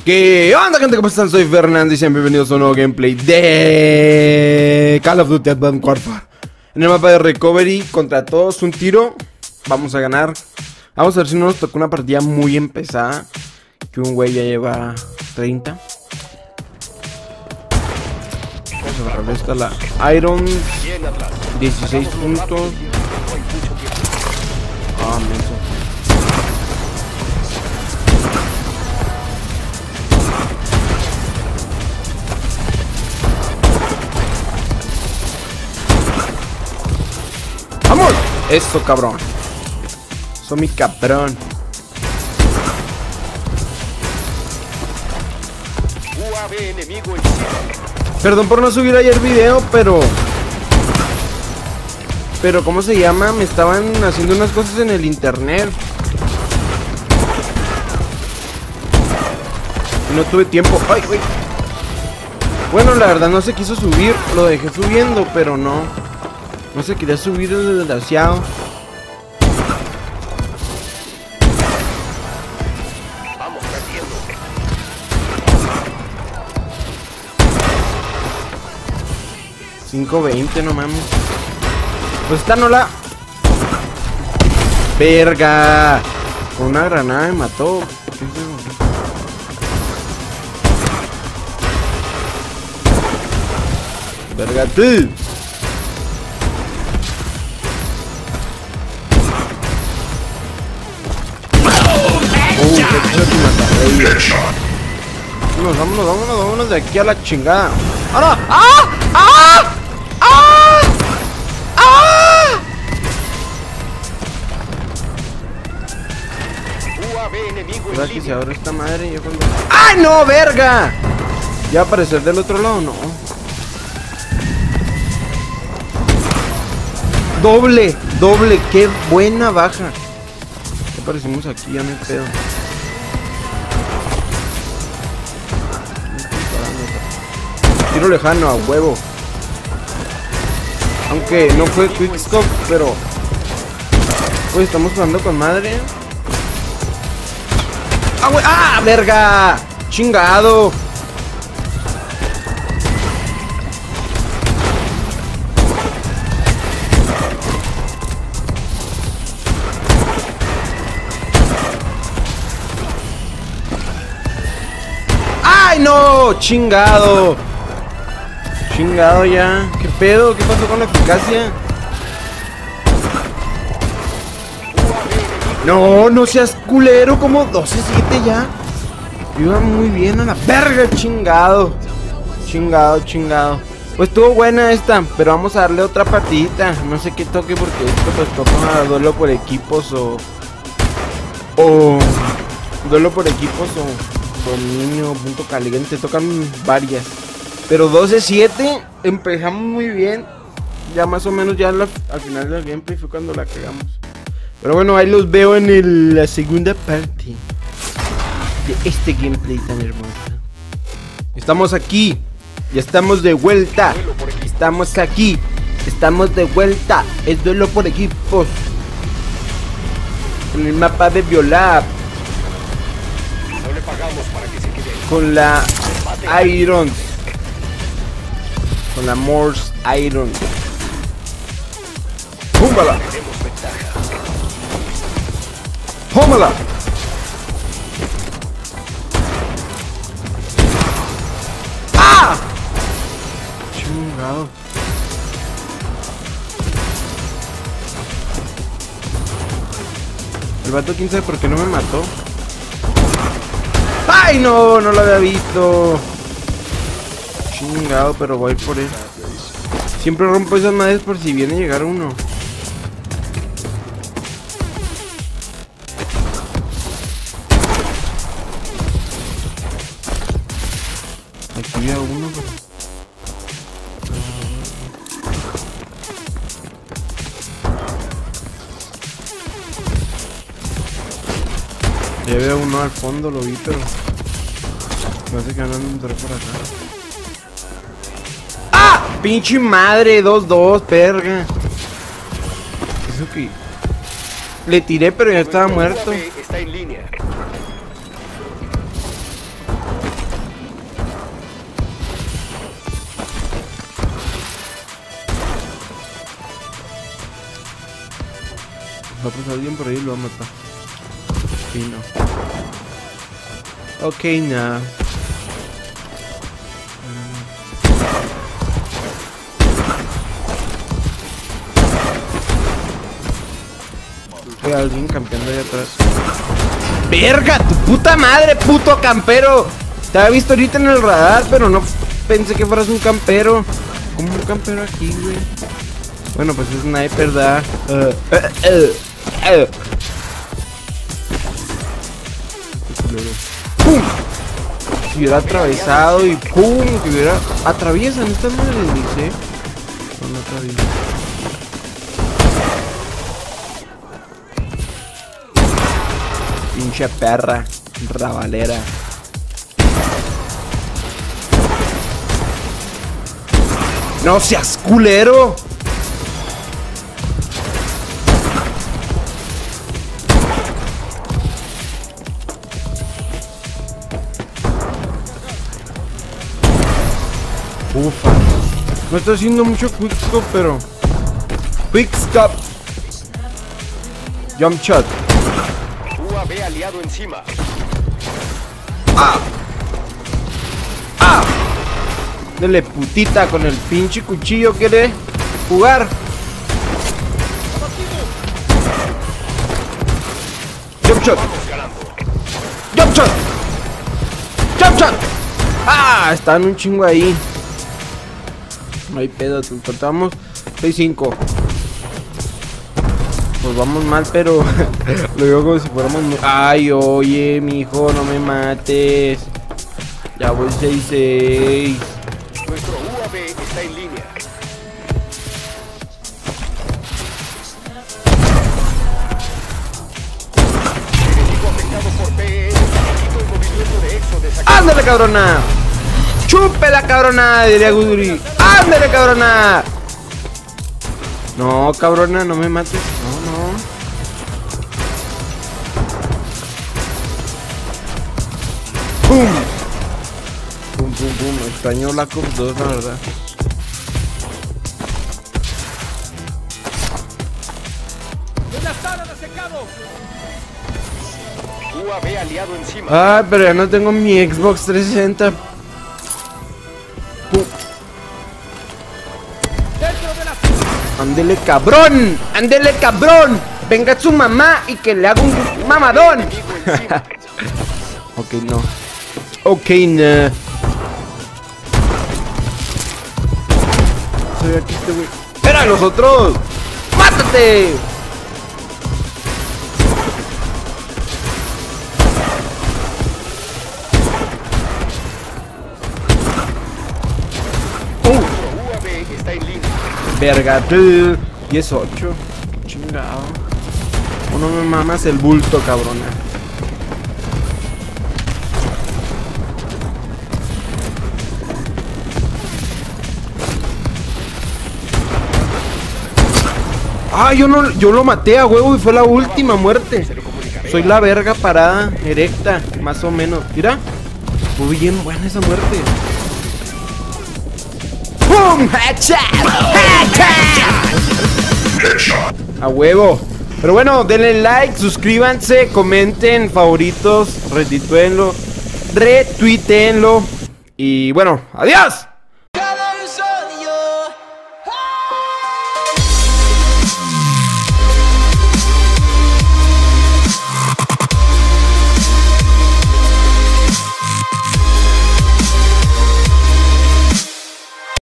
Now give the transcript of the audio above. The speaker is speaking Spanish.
¿Qué onda, gente? ¿Cómo están? Soy Fernando y sean bienvenidos a un nuevo gameplay de Call of Duty Advanced Warfare. En el mapa de Recovery, contra todos, un tiro. Vamos a ganar. Vamos a ver si no nos tocó una partida muy empezada, que un güey ya lleva 30. Vamos a agarrar esta, la Iron. 16 puntos. Ah, menso. ¡Vamos! Eso, cabrón. Eso, mi cabrón. Perdón por no subir ayer video, pero ¿cómo se llama? Me estaban haciendo unas cosas en el internet. No tuve tiempo. ¡Ay, güey! Bueno, la verdad no se quiso subir. Lo dejé subiendo, pero no se quería subir el desgraciado. Vamos perdiendo. 5:20, no mames. Pues esta no la... ¡Verga! Con una granada me mató. ¡Verga, tú! Vámonos de aquí a la chingada. ¡Ah, no! ¡Ah! ¡Ah! ¡Ah! ¡Ah! UAV enemigo Ahora en que se línea. abre esta madre y yo cuando... ¡Ay, no, verga! ¿Ya va a aparecer del otro lado? No. Doble, qué buena baja. ¿Qué aparecimos aquí? Ya me pedo. Tiro lejano, a huevo. Aunque no fue quickscope, pero pues estamos jugando con madre. ¡Ah, güey! ¡Ah, verga! ¡Chingado! ¡Ay, no! ¡Chingado! Chingado ya. ¿Qué pedo? ¿Qué pasó con la eficacia? No seas culero. Como 12-7 ya. Iba muy bien a la verga. Chingado. Pues estuvo buena esta, pero vamos a darle otra partidita. No sé qué toque porque esto pues toca duelo por equipos o duelo por equipos o dominio, punto caliente. Tocan varias. Pero 12-7, empezamos muy bien. Ya más o menos ya al final del gameplay fue cuando la cagamos. Pero bueno, ahí los veo en la segunda parte de este gameplay tan hermoso. Estamos aquí, ya estamos de vuelta. Estamos aquí, estamos de vuelta. Es duelo por equipos en el mapa de Violab. No le pagamos para que se quede. Con la Iron. Con la Morse Iron. ¡Púmbala! Tenemos ventaja. ¡Pómala! ¡Ah! Chingado. El vato, quién sabe por qué no me mató. ¡Ay, no! No lo había visto. Chingado, pero voy por él. Siempre rompo esas madres por si viene a llegar uno. Aquí había uno, pero... Ya había uno al fondo, lo vi, pero... parece que andan por acá. ¡Ah! ¡Pinche madre! 2-2, perga. Eso que... Le tiré, pero ya estaba muerto. UAV está en línea. Va a pasar alguien por ahí y lo va a matar. Sí, no. Ok, nada. Hay alguien campeando ahí atrás. ¡Verga! ¡Tu puta madre, puto campero! Te había visto ahorita en el radar, pero no pensé que fueras un campero. ¿Cómo un campero aquí, güey? Bueno, pues es sniper, da. ¡Pum! Si hubiera atravesado y ¡pum! Que hubiera... Atraviesan, esta madre dice. No, no atraviesa. Pinche perra, rabalera. ¡No seas culero! Ufa. No está haciendo mucho quickscope, pero... Quickscope. Jump shot. UAV aliado encima. ¡Ah! ¡Ah! Dele putita con el pinche cuchillo, ¿quiere jugar? Jump shot. Jump shot. Jump shot. ¡Ah! Están un chingo ahí. No hay pedo, te cortamos 6-5. Pues vamos mal, pero lo digo como si fuéramos... Ay, oye, mijo, no me mates. Ya voy 6-6. Nuestro UAV está en línea. Enemigo afectado por PE. Equipo en movimiento de Exo de ¡Ándale, cabrona! ¡Chúpela, cabrona! Diría Guduri. ¡Ándale, cabrona! No, cabrona, no me mates. No, no. ¡Pum! ¡Pum, pum, pum! Extraño Black Ops 2, la verdad. UAV aliado encima. Ah, pero ya no tengo mi Xbox 360. ¡Pum! ¡Ándele, cabrón! ¡Ándele, cabrón! Venga su mamá y que le haga un mamadón. Ok, no. Ok, no. Soy aquí este güey. ¡Espera, los otros! ¡Mátate! UAV está en línea. Verga, 10-8. Chingado. Uno me mamas el bulto, cabrona. Ah, yo lo maté a huevo y fue la última muerte. Soy la verga parada, erecta, más o menos. Mira, fue bien buena esa muerte. ¡Pum! ¡Headshot! ¡Headshot! A huevo. Pero bueno, denle like, suscríbanse, comenten, favoritos, retuiteenlo. Y bueno, adiós.